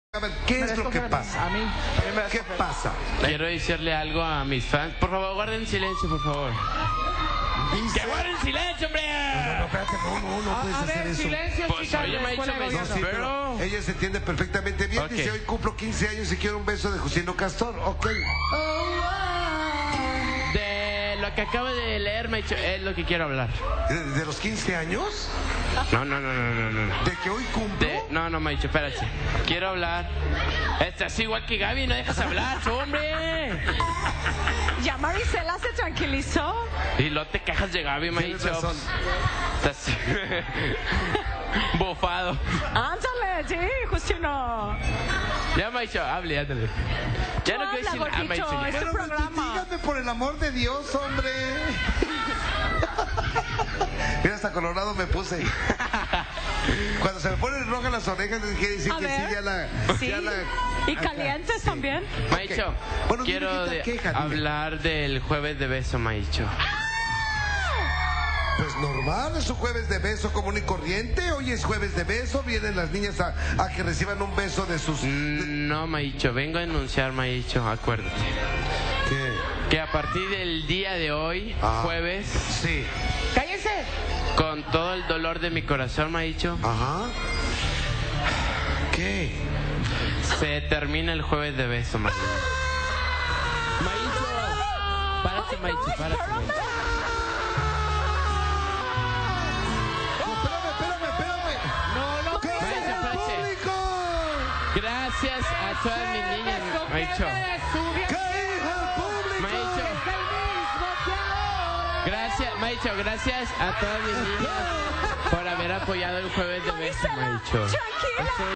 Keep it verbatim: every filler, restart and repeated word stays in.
A ver, ¿qué es lo que pasa? A mí, ¿Qué pasa? Quiero decirle algo a mis fans. Por favor, guarden silencio, por favor. Dice... ¡Que guarden silencio, hombre! No, no, espérate, no, no, no puedes a, a hacer ver, eso. silencio, Pues, chicas, oye, me ha después dicho le que digo No, yo. sí, Pero- pero ella se entiende perfectamente bien. Ok. Dice, hoy cumplo quince años y quiero un beso de Justino Castor. Ok. De lo que acaba de leer, me ha dicho, es lo que quiero hablar. ¿De, de los quince años? No, no, no, no, no, no. ¿De que hoy cumplo? De, no, no, me ha dicho, espérate. Quiero hablar. Estás igual que Gaby, no dejas hablar, hombre. Ya Marisela se tranquilizó. Y no te quejas de Gaby, me ha Tienes dicho. razón. Estás bofado. Ándale, sí, Justino. Ya me ha dicho, hable, ándale. Ya no Tú quiero decir habla, nada, me ha dicho. gordito, ya. es tu Pero programa. dígame por el amor de Dios, hombre. Mira, hasta colorado me puse. Cuando se me ponen rojas las orejas, quiere decir A que ver. sí, ya la... Sí. ya la- Y acá, calientes sí. también. Me ha dicho, Bueno, dime quiero qué te de- queja, dime. hablar del jueves de beso, me ha dicho. Pues normal, es un jueves de beso común y corriente. Hoy es jueves de beso, vienen las niñas a, a que reciban un beso de sus... Mm, No, me ha dicho, vengo a enunciar, me ha dicho, acuérdate. ¿Qué? Que a partir del día de hoy, Ah. jueves, Sí. ¡Cállense! con todo el dolor de mi corazón, me ha dicho, Ajá. ¿Qué? se termina el jueves de beso, me ha dicho. Me ha dicho, párate, me ha dicho, párate, me ha dicho. Espérame, espérame, espérame. No, no, ¿Qué ¿qué? es el espérate. público? Gracias a todas mis niñas, me ha dicho. ¿Qué dijo el público? Me ha dicho, gracias, me ha dicho, gracias a todas mis niñas por haber apoyado el jueves de beso, me ha Marisela, dicho. tranquila. Eso